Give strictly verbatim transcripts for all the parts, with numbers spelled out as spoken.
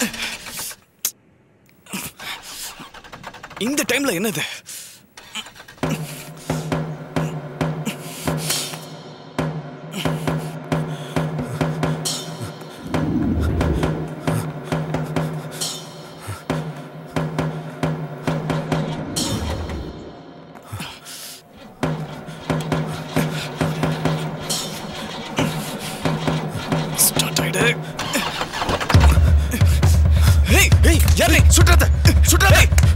இந்த டைம்ல என்னது? சுற்றாத சுற்றாத.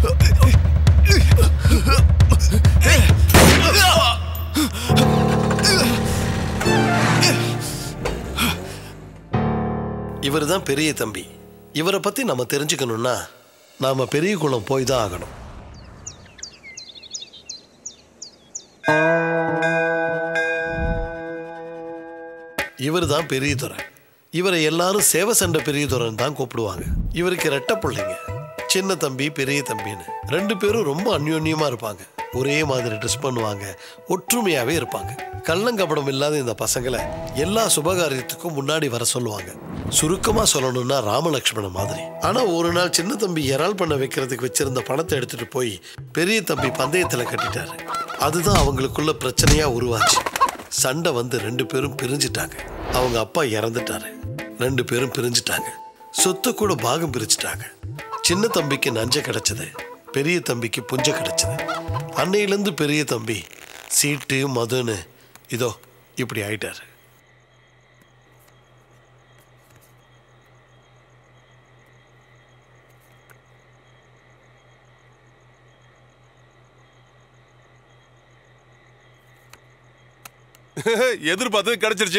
இவர் தான் பெரிய தம்பி. இவரை பத்தி நம்ம தெரிஞ்சுக்கணும்னா நாம பெரிய குளம் போய் தான் ஆகணும். இவர் தான் பெரிய துறை. இவரை எல்லாரும் சேவ சண்டை பெரிய துறைன்னு தான் கூப்பிடுவாங்க. இவருக்கு ரெட்ட பிள்ளைங்க, சின்ன தம்பி பெரிய தம்பின்னு. ரெண்டு பேரும் ரொம்ப அந்யோன்யமா இருப்பாங்க. ஒரே மாதிரி ட்ரெஸ் பண்ணுவாங்க, ஒற்றுமையாவே இருப்பாங்க. கள்ளங்கபடம் இல்லாத இந்த பசங்களை எல்லா சுபகாரியத்துக்கும் முன்னாடி வர சொல்லுவாங்க. சுருக்கமா சொல்லணும்னா ராமலட்சுமண மாதிரி. ஆனா ஒரு நாள் சின்ன தம்பி இறால் பண்ண வைக்கிறதுக்கு வச்சிருந்த பணத்தை எடுத்துட்டு போய் பெரிய தம்பி பந்தயத்துல கட்டிட்டாரு. அதுதான் அவங்களுக்குள்ள பிரச்சனையா உருவாச்சு. சண்டை வந்து ரெண்டு பேரும் பிரிஞ்சிட்டாங்க. அவங்க அப்பா இறந்துட்டாரு. ரெண்டு பேரும் பிரிஞ்சிட்டாங்க. சொத்தை கூட பாகம் பிரிச்சுட்டாங்க. சின்ன தம்பிக்கு நஞ்ச கிடைச்சது, பெரிய தம்பிக்கு புஞ்ச கிடைச்சது. அன்னையிலேருந்து பெரிய தம்பி சீட்டு மதுன்னு இதோ இப்படி ஆயிட்டாரு. எதிர்பார்த்தது கிடைச்சிருச்சு.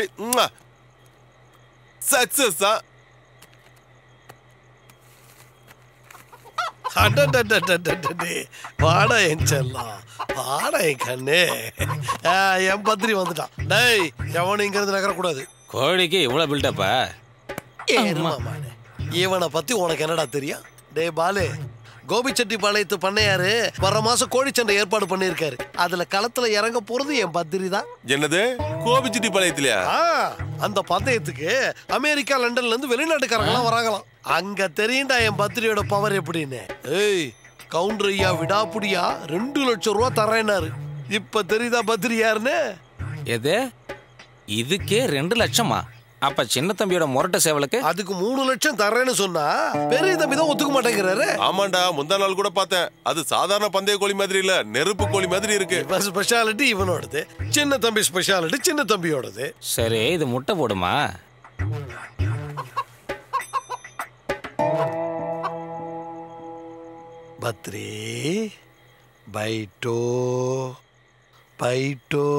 சக்சஸ் தான். வாடா என் செல்லம், வாடா என் கண்ணே. என் பத்திரி வந்துட்டான். டேய், எவனும் இங்க இருந்து நகரக்கூடாது. கோழிக்கு இவ்வளவு பில்டப்பா? இவனை பத்தி உனக்கு என்னடா தெரியும்? டே பாலு, கோபிச்செட்டிப்பாளையத்து பண்ணையாரு வர மாசம் கோழிச்சண்டை ஏற்பாடு பண்ணிருக்காரு. அதுல களத்துல இறங்க போறது என் பத்திரி தான். என்னது, கோபிச்செட்டிப்பாளையத்திலயா? அந்த பந்தயத்துக்கு அமெரிக்கா லண்டன்ல இருந்து வெளிநாட்டுக்காரங்க எல்லாம் வராங்களாம். அங்க தெரியும்டா என் பத்திரியோட பவர் எப்படின்னு. ஏய், கவுண்டர் ஐயா விடாப்புடியா ரெண்டு லட்சம் ரூபா தரேனாரு. இப்ப தெரியுதா பத்திரி யாருன்னு? எது, இதுக்கே ரெண்டு லட்சமா? அப்ப சின்ன தம்பியோட முரட்ட சேவலுக்கு அதுக்கு மூணு லட்சம் தரேன்னு சொன்னா பெரிய தம்பி தான் ஒத்துக்க மாட்டேங்கிறாரு. ஆமாண்டா, முந்தா நாள் கூட பார்த்தேன். அது சாதாரண பந்தய கோழி மாதிரி இல்ல, நெருப்பு கோழி மாதிரி இருக்கு. ஸ்பெஷாலிட்டி இவனோடது, சின்ன தம்பி ஸ்பெஷாலிட்டி சின்ன தம்பியோடது. சரி, இது முட்டை போடுமா? பத்ரி பைட்டோ பைட்டோ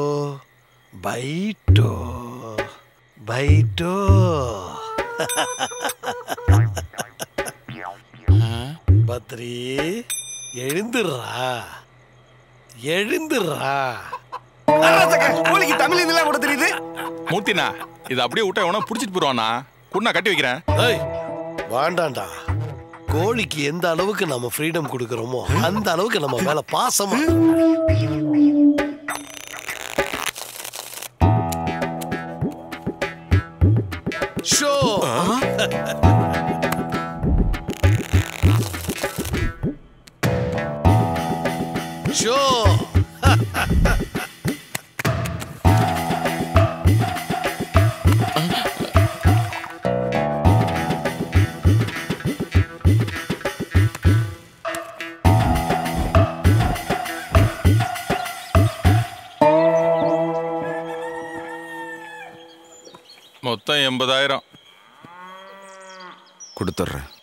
பைட்டோ பைட்டோ. பத்ரி எழுந்துடுறா, எழுந்துடுறா. கோழிக்கு தமிழ் இதெல்லாம் கூட தெரியுது. மூர்த்தினா, இது அப்படியே விட்டா எவனா புடிச்சிட்டு போடுவானா? குண்ணா கட்டி வைக்கிறேன். ஏய், வாண்டாண்டா. கோழிக்கு எந்த அளவுக்கு நம்ம ஃப்ரீடம் கொடுக்கறோமோ அந்த அளவுக்கு நம்ம மேல பாசமா. ஷோ ஷோ மொத்தம் எண்பதாயிரம் கொடுத்துட்றேன்.